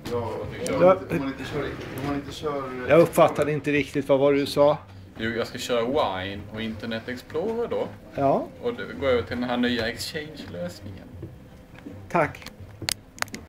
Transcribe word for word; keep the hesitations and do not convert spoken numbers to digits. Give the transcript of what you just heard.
Ja, Om ja. man inte kör... Om man inte kör... Jag uppfattade inte riktigt vad var det du sa. Jo, jag ska köra Wine och Internet Explorer då. Ja, Och det går över till den här nya Exchange-lösningen. tack.